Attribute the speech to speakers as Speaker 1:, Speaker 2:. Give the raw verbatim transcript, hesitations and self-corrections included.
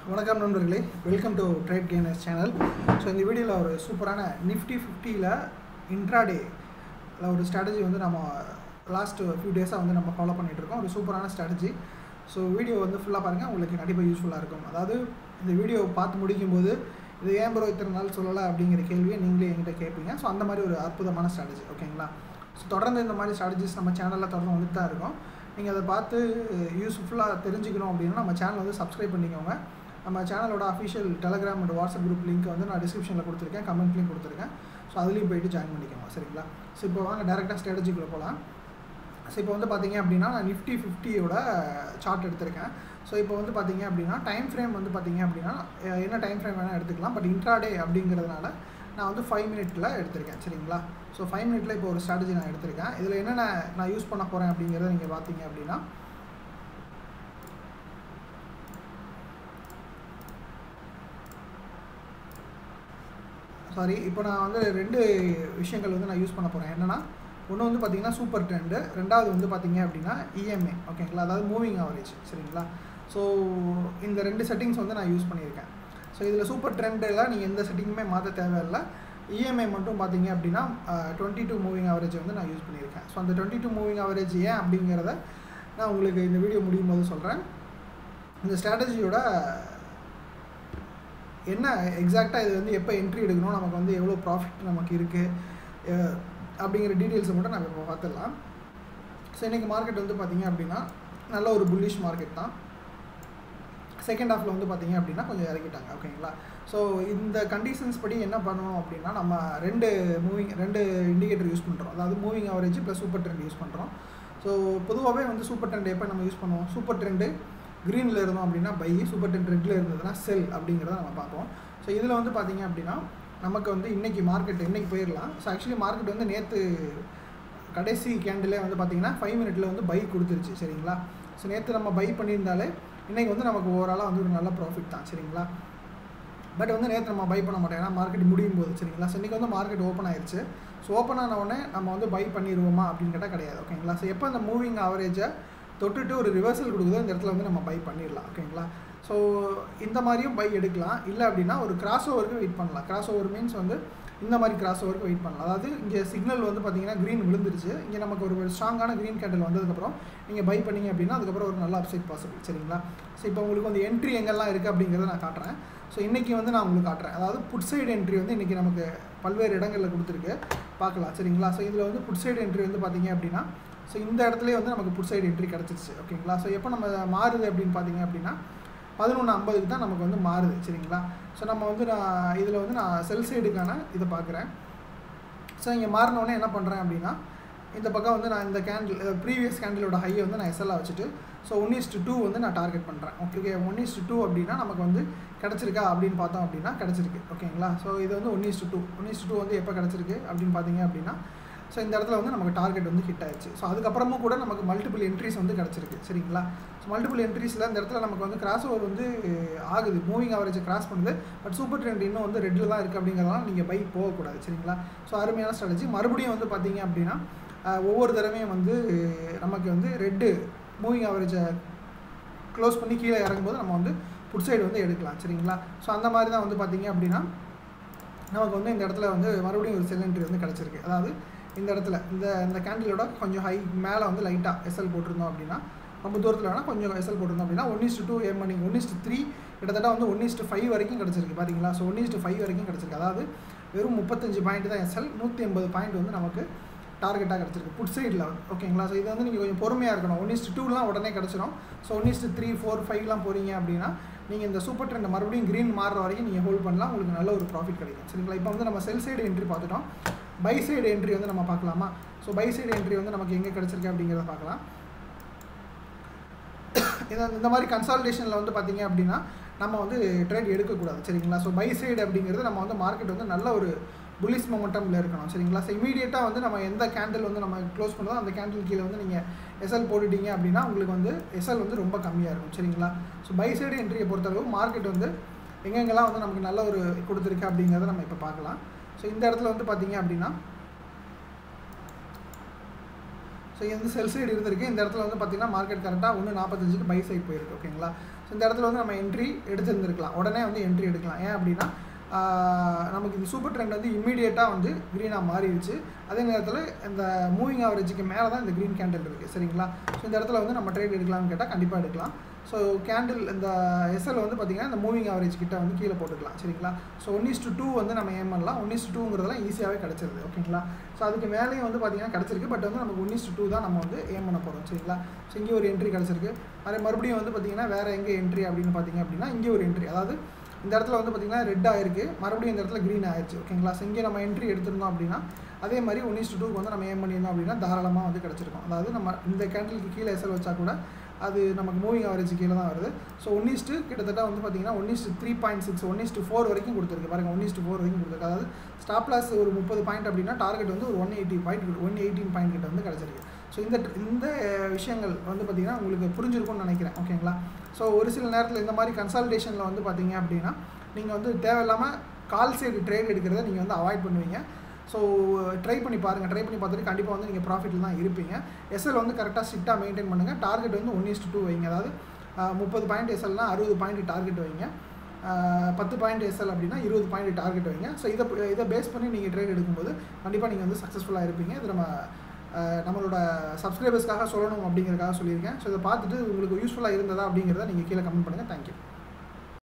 Speaker 1: வணக்கம் நண்பர்களே, welcome to Trade Gainers channel. So இந்த வீடியோவில் ஒரு சூப்பரான நிஃப்டி ஃபிஃப்டியில் இன்ட்ராடேல ஒரு ஸ்ட்ராட்டஜி வந்து நம்ம லாஸ்ட் ஃபியூ டேஸாக வந்து நம்ம ஃபாலோ பண்ணிகிட்ருக்கோம். ஒரு சூப்பரான ஸ்ட்ராட்டஜி. ஸோ வீடியோ வந்து ஃபுல்லாக பாருங்கள், உங்களுக்கு கண்டிப்பாக யூஸ்ஃபுல்லாக இருக்கும். அதாவது இந்த வீடியோ பார்த்து முடிக்கும்போது இது ஏன் ப்ரோ இத்தனை நாள் சொல்லலை அப்படிங்கிற கேள்வியை நீங்களே என்கிட்ட கேட்பீங்க. ஸோ அந்த மாதிரி ஒரு அற்புதமான ஸ்ட்ராட்டஜி, ஓகேங்களா? ஸோ தொடர்ந்து இந்த மாதிரி ஸ்ட்ராட்டஜிஸ் நம்ம சேனலில் தொடர்ந்து வந்துட்டு தான் இருக்கும். நீங்கள் அதை பார்த்து யூஸ்ஃபுல்லாக தெரிஞ்சுக்கணும் அப்படின்னா நம்ம சேனல் வந்து சப்ஸ்கிரைப் பண்ணிக்கோங்க. நம்ம சேனலோட official Telegram and WhatsApp group link வந்து நான் டிஸ்கிரிப்ஷனில் கொடுத்துருக்கேன், கமெண்ட்லேயும் கொடுத்துருக்கேன். ஸோ அதுலேயும் போய்ட்டு ஜாயின் பண்ணிக்கோங்க, சரிங்களா? ஸோ இப்போ வாங்க டேரெக்டாக ஸ்ட்ராட்டஜிக்குள்ளே போகலாம். ஸோ இப்போ வந்து பார்த்தீங்க அப்படின்னா நான் நிஃப்டி ஃபிஃப்டியோட சார்ட் எடுத்திருக்கேன். ஸோ இப்போ வந்து பார்த்தீங்க அப்படின்னா டைம் ஃப்ரேம் வந்து பார்த்தீங்க அப்படின்னா என்ன டைம் ஃப்ரேம் வேணால் எடுத்துக்கலாம். பட் இன்ட்ராடே அப்படிங்கிறதுனால நான் வந்து ஃபைவ் மினிட்டில் எடுத்திருக்கேன், சரிங்களா? ஸோ ஃபைவ் மினிட்டில் இப்போ ஒரு ஸ்ட்ராட்டஜி நான் எடுத்திருக்கேன். இதில் என்னென்ன நான் யூஸ் பண்ண போகிறேன் அப்படிங்கிறத நீங்கள் பார்த்தீங்க அப்படின்னா சாரி இப்போ நான் வந்து ரெண்டு விஷயங்கள் வந்து நான் யூஸ் பண்ண போகிறேன். என்னென்னா, ஒன்று வந்து பார்த்திங்கன்னா சூப்பர் ட்ரெண்டு, ரெண்டாவது வந்து பார்த்திங்க அப்படின்னா இஎம்ஏ, ஓகேங்களா? அதாவது மூவிங் ஆவரேஜ், சரிங்களா? ஸோ இந்த ரெண்டு செட்டிங்ஸ் வந்து நான் யூஸ் பண்ணியிருக்கேன். ஸோ இதில் சூப்பர் ட்ரெண்டில் நீங்கள் எந்த செட்டிங்குமே மாற்ற தேவையில்லை. இஎம்ஐ மட்டும் பார்த்தீங்க அப்படின்னா டுவெண்ட்டி டூ மூவிங் ஆவரேஜ் வந்து நான் யூஸ் பண்ணியிருக்கேன். ஸோ அந்த டுவெண்ட்டி டூ மூவிங் ஆவரேஜ் ஏன் அப்படிங்கிறத நான் உங்களுக்கு இந்த வீடியோ முடியும் போது சொல்கிறேன். இந்த ஸ்ட்ராட்டஜியோட என்ன எக்ஸாக்டாக இது வந்து எப்போ என்ட்ரி எடுக்கணும், நமக்கு வந்து எவ்வளோ ப்ராஃபிட் நமக்கு இருக்குது அப்படிங்கிற டீட்டெயில்ஸை மட்டும் நம்ம இப்போ பார்த்துடலாம். ஸோ இன்றைக்கி மார்க்கெட் வந்து பார்த்திங்க அப்படின்னா நல்ல ஒரு புல்லிஷ் மார்க்கெட் தான். செகண்ட் ஹாஃபில் வந்து பார்த்திங்க அப்படின்னா கொஞ்சம் இறங்கிட்டாங்க, ஓகேங்களா? ஸோ இந்த கண்டிஷன்ஸ் படி என்ன பண்ணணும் அப்படின்னா நம்ம ரெண்டு மூவிங் ரெண்டு இண்டிகேட்டர் யூஸ் பண்ணுறோம். அதாவது moving average plus super trend use பண்ணுறோம். ஸோ பொதுவாகவே வந்து சூப்பர் ட்ரெண்ட் எப்போ நம்ம யூஸ் பண்ணுவோம்? சூப்பர் ட்ரெண்டு க்ரீனில் இருந்தோம் அப்படின்னா பை, சூப்பர் ட்ரெண்ட் ரெட்டில் இருந்ததுன்னா செல் அப்படிங்கிறத நம்ம பார்ப்போம். ஸோ இதில் வந்து பார்த்திங்க அப்படின்னா நமக்கு வந்து இன்றைக்கி மார்க்கெட் இன்றைக்கி போயிடலாம். ஸோ ஆக்சுவலி மார்க்கெட் வந்து நேற்று கடைசி கேண்டிலே வந்து பார்த்திங்கன்னா ஃபைவ் மினிட்டில் வந்து பை கொடுத்துருச்சு, சரிங்களா? ஸோ நேற்று நம்ம பை பண்ணியிருந்தாலே இன்றைக்கி வந்து நமக்கு ஓவராலாக வந்து ஒரு நல்ல ப்ராஃபிட் தான், சரிங்களா? பட் வந்து நேற்று நம்ம பை பண்ண மாட்டோம், ஏன்னா மார்க்கெட் முடியும் போது, சரிங்களா? ஸோ இன்றைக்கி வந்து மார்க்கெட் ஓப்பன் ஆயிடுச்சு. ஸோ ஓப்பன் ஆன உடனே நம்ம வந்து பை பண்ணிடுவோமா அப்படின்னு கேட்டால் கிடையாது, ஓகேங்களா? ஸோ எப்போ அந்த மூவிங் ஆவரேஜை தொட்டுட்டு ஒரு ரிவர்சல் கொடுக்குதோ இந்த இடத்துல வந்து நம்ம பை பண்ணிடலாம், ஓகேங்களா? ஸோ இந்த மாதிரியும் பை எடுக்கலாம். இல்லை அப்படின்னா ஒரு கிராஸ் ஓவருக்கு வெயிட் பண்ணலாம். கிராஸ் ஓவர் மீன்ஸ் வந்து இந்த மாதிரி கிராஸ் ஓவருக்கு வெயிட் பண்ணலாம். அதாவது இங்கே சிக்னல் வந்து பார்த்திங்கன்னா க்ரீன் விழுந்துருச்சு. இங்கே நமக்கு ஒரு ஸ்ட்ராங்கான க்ரீன் கேண்டில் வந்ததுக்கப்புறம் நீங்கள் பை பண்ணிங்க அப்படின்னா அதுக்கப்புறம் ஒரு நல்ல அப்சைட் பாசிபிள், சரிங்களா? ஸோ இப்போ உங்களுக்கு வந்து என்ட்ரி எங்கெல்லாம் இருக்குது அப்படிங்கிறத நான் காட்டுறேன். ஸோ இன்றைக்கி வந்து நான் உங்களுக்கு காட்டுறேன். அதாவது புட் சைடு என்ட்ரி வந்து இன்றைக்கி நமக்கு பல்வேறு இடங்களில் கொடுத்துருக்கு, பார்க்கலாம், சரிங்களா? ஸோ இதில் வந்து புட் சைடு என்ட்ரி வந்து பார்த்திங்க அப்படின்னா ஸோ இந்த இடத்துலேயே வந்து நமக்கு புட் சைடு என்ட்ரி கிடச்சிருச்சு, ஓகேங்களா? ஸோ எப்போ நம்ம மாறுது அப்படின்னு பார்த்தீங்க அப்படின்னா பதினொன்று ஐம்பதுக்கு தான் நமக்கு வந்து மாறுது, சரிங்களா? ஸோ நம்ம வந்து நான் இதில் வந்து நான் செல் சைடுக்கான இதை பார்க்குறேன். ஸோ இங்கே மாறினோடனே என்ன பண்ணுறேன் அப்படின்னா இந்த பக்கம் வந்து நான் இந்த கேண்டில் ப்ரீவியஸ் கேண்டிலோட ஹையை வந்து நான் எஸ்எல்லாக வச்சுட்டு ஸோ ஒன் இஸ்டு டூ வந்து நான் டார்கெட் பண்ணுறேன். ஓகே, ஒன் இஸ்டு டூ அப்படின்னா நமக்கு வந்து கிடச்சிருக்கா அப்படின்னு பார்த்தோம் அப்படின்னா கிடச்சிருக்கு, ஓகேங்களா? ஸோ இது வந்து one is to two one is to two வந்து எப்போ கிடச்சிருக்கு அப்படின்னு பார்த்தீங்க அப்படின்னா ஸோ இந்த இடத்துல வந்து நமக்கு டார்கெட் வந்து ஹிட் ஆயிடுச்சு. ஸோ அதுக்கப்புறமும் கூட நமக்கு மல்டிபிள் என்ட்ரிஸ் வந்து கிடச்சிருக்கு, சரிங்களா? ஸோ மல்டிபிள் என்ட்ரிஸில் இந்த இடத்துல நமக்கு வந்து கிராஸ் ஓவர் வந்து ஆகுது, மூவிங் ஆவரேஜை கிராஸ் பண்ணுது. பட் சூப்பர் ட்ரெண்ட் இன்னும் வந்து ரெட்டில் தான் இருக்குது அப்படிங்கிறதுனால நீங்கள் பை போகக்கூடாது, சரிங்களா? ஸோ அருமையான ஸ்ட்ராட்டஜி. மறுபடியும் வந்து பார்த்தீங்க அப்படின்னா ஒவ்வொரு தடவையும் வந்து நமக்கு வந்து ரெட்டு மூவிங் ஆவரேஜை க்ளோஸ் பண்ணி கீழே இறங்கும்போது நம்ம வந்து புட் சைடு வந்து எடுக்கலாம், சரிங்களா? ஸோ அந்த மாதிரி தான் வந்து பார்த்தீங்க அப்படின்னா நமக்கு வந்து இந்த இடத்துல வந்து மறுபடியும் ஒரு செல் என்ட்ரி வந்து கிடச்சிருக்கு. அதாவது இந்த இடத்துல இந்த இந்த கேண்டிலோட கொஞ்சம் ஹை மேலே வந்து லைட்டாக எஸ்எல் போட்டிருந்தோம் அப்படின்னா ரொம்ப தூரத்தில் வேணால் கொஞ்சம் எஸ்எல் போட்டிருந்தோம் அப்படின்னா ஒன் இஸ்டு டூ ஏம் பண்ணி ஒன் இஸ்டு த்ரீ கிட்டத்தட்ட வந்து ஒன் இஸ்டு ஃபைவ் வரைக்கும் கிடச்சிருக்கு, பார்த்தீங்களா? ஸோ ஒன் இஸ்டு ஃபைவ் வரைக்கும் கிடச்சிருக்கு. அதாவது வெறும் முப்பத்தஞ்சு பாயிண்ட் தான் எஸ்எல், நூற்றி எண்பது பாயிண்ட் வந்து நமக்கு டார்கெட்டாக கிடச்சிருக்கு புட் சைடில் வந்து, ஓகேங்களா? ஸோ இது வந்து நீங்கள் கொஞ்சம் பொறுமையாக இருக்கணும். ஒன் இஸ்டு டூலாம் உடனே கிடச்சிடும். So one is to three four ஃபைவ்லாம் போகிறீங்க அப்படின்னா நீங்கள் இந்த சூப்பர் ட்ரெண்ட் மறுபடியும் க்ரீன் மாறுற வரைக்கும் நீங்கள் ஹோல்ட் பண்ணலாம், உங்களுக்கு நல்ல ஒரு ப்ராஃபிட் கிடைக்கும், சரிங்களா? இப்போ வந்து நம்ம செல் சைடு என்ட்ரி பார்த்துட்டோம். பை சைடு என்ட்ரி வந்து நம்ம பார்க்கலாமா? ஸோ பை சைடு என்ட்ரி வந்து நமக்கு எங்கே கிடச்சிருக்கு அப்படிங்கிறத பார்க்கலாம். இந்த மாதிரி கன்சால்டேஷனில் வந்து பார்த்திங்க அப்படின்னா நம்ம வந்து ட்ரேட் எடுக்கக்கூடாது, சரிங்களா? ஸோ பை சைடு அப்படிங்கிறது நம்ம வந்து மார்க்கெட் வந்து நல்ல ஒரு புல்லிஷ் மொமெண்டமில் இருக்கணும், சரிங்களா? ஸோ இமீடியட்டாக வந்து நம்ம எந்த கேண்டில் வந்து நம்ம க்ளோஸ் பண்ணுறோம் அந்த கேண்டில் கீழே வந்து நீங்கள் எஸ்எல் போட்டுட்டீங்க அப்படின்னா உங்களுக்கு வந்து எஸ்எல் வந்து ரொம்ப கம்மியாக இருக்கும், சரிங்களா? ஸோ பை சைடு என்ட்ரியை பொறுத்தளவு மார்க்கெட் வந்து எங்கெங்கெல்லாம் வந்து நமக்கு நல்ல ஒரு கொடுத்துருக்கு அப்படிங்கிறத நம்ம இப்போ பார்க்கலாம். ஸோ இந்த இடத்துல வந்து பார்த்திங்க அப்படின்னா ஸோ இது வந்து செல் சைடு இருந்திருக்கு. இந்த இடத்துல வந்து பார்த்திங்கன்னா மார்க்கெட் கரெக்டாக ஒன்று நாற்பத்தஞ்சுக்கு பை சைடு போயிருக்கு. ஓகேங்களா. ஸோ இந்த இடத்துல வந்து நம்ம என்ட்ரி எடுத்துருந்துருக்கலாம், உடனே வந்து என்ட்ரி எடுக்கலாம். ஏன் அப்படின்னா நமக்கு இந்த சூப்பர் ட்ரெண்ட் வந்து இம்மீடியட்டாக வந்து க்ரீனாக மாறிடுச்சு. அதே நேரத்தில் இந்த மூவிங் ஆவரேஜுக்கு மேலே தான் இந்த க்ரீன் கேண்டில் இருக்குது. சரிங்களா. ஸோ இந்த இடத்துல வந்து நம்ம ட்ரேட் எடுக்கலாம்னு கேட்டால் கண்டிப்பாக எடுக்கலாம். ஸோ கேண்டில் இந்த எஸ்எல் வந்து பார்த்திங்கன்னா இந்த மூவிங் ஆவரேஜ் கிட்ட வந்து கீழே போட்டுக்கலாம். சரிங்களா. So one is to two வந்து நம்ம ஏம் பண்ணலாம். ஒன் இஸ் டு டூங்கிறதுலாம் ஈஸியாகவே கிடச்சிருது. ஓகேங்களா. ஸோ அதுக்கு மேலேயும் வந்து பார்த்திங்கன்னா கிடச்சிருக்கு. பட் வந்து நமக்கு ஒன் இஸ் டு டூ தான் நம்ம வந்து ஏம் பண்ண போகிறோம். சரிங்களா. ஸோ இங்கே ஒரு என்ட்ரி கிடச்சிருக்கு. அதே மறுபடியும் வந்து பார்த்திங்கன்னா வேறு எங்கே என்ட்ரி அப்படின்னு பார்த்திங்க அப்படின்னா இங்கே ஒரு என்ட்ரி, அதாவது இந்த இடத்துல வந்து பார்த்திங்கன்னா ரெட் ஆயிருக்கு, மறுபடியும் இந்த இடத்துல க்ரீன் ஆயிடுச்சு. ஓகேங்களா. ஸோ இங்கே நம்ம என்ட்ரி எடுத்திருந்தோம் அப்படின்னா அதே மாதிரி ஒன் இஸ் டு டூக்கு வந்து நம்ம ஏம் பண்ணியிருந்தோம் அப்படின்னா தாராளமாக வந்து கிடச்சிருக்கும். அதாவது நம்ம இந்த கேண்டிலுக்கு கீழே எஸ்எல் வச்சா கூட அது நமக்கு மூவிங் ஆவரேஜ் கீழே தான் வருது. ஸோ ஒன் இஸ் டூ கிட்டத்தட்ட வந்து பார்த்திங்கன்னா one is three point six one is two four வரைக்கும் கொடுத்துருக்கு பாருங்கள். ஒன் இஸ் டூ ஃபோர் வரைக்கும் கொடுத்துருக்கு. அதாவது ஸ்டாப் லாஸ் ஒரு முப்பது பாயிண்ட் அப்படின்னா டார்கெட் வந்து ஒரு one eighty point one eighteen point கிட்ட வந்து கிடச்சிருக்கு. ஸோ இந்த இந்த விஷயங்கள் வந்து பார்த்திங்கன்னா உங்களுக்கு புரிஞ்சிருக்கும்னு நினைக்கிறேன். ஓகேங்களா. ஸோ ஒரு சில நேரத்தில் இந்த மாதிரி கன்சல்டேஷனில் வந்து பார்த்திங்க அப்படின்னா நீங்கள் வந்து தேவையில்லாமல் கால் சைடு ட்ரேட் எடுக்கிறத நீங்கள் வந்து அவாய்ட் பண்ணுவீங்க. ஸோ ட்ரை பண்ணி பாருங்கள். ட்ரை பண்ணி பார்த்துட்டு கண்டிப்பாக வந்து நீங்கள் ப்ராஃபிட்டில் தான் இருப்பீங்க. எஸ்எல் வந்து கரெக்டாக ஸ்ட்ரிக்டாக மெயின்டைன் பண்ணுங்கள். டார்கெட் வந்து ஒன் இஸ்ட் டூ வைங்க. அதாவது முப்பது பாயிண்ட் எஸ்எல்னால் அறுபது பாயிண்ட் டார்கெட் வைங்க. பத்து பாயிண்ட் எஸ்எல் அப்படின்னா இருபது பாயிண்ட் டார்கெட் வைங்க. ஸோ இதை இதை பேஸ் பண்ணி நீங்கள் ட்ரேட் எடுக்கும்போது கண்டிப்பாக நீங்கள் வந்து சக்ஸஸ்ஃபுல்லாக இருப்பீங்க. இது நம்ம நம்மளோட சப்ஸ்கிரைபர்ஸ்க்காக சொல்லணும் அப்படிங்கிறதுக்காக சொல்லியிருக்கேன். ஸோ இதை பார்த்துட்டு உங்களுக்கு யூஸ்ஃபுல்லாக இருந்ததா அப்படிங்கிறத நீங்கள் கீழே கமெண்ட் பண்ணுங்கள். தேங்க்யூ.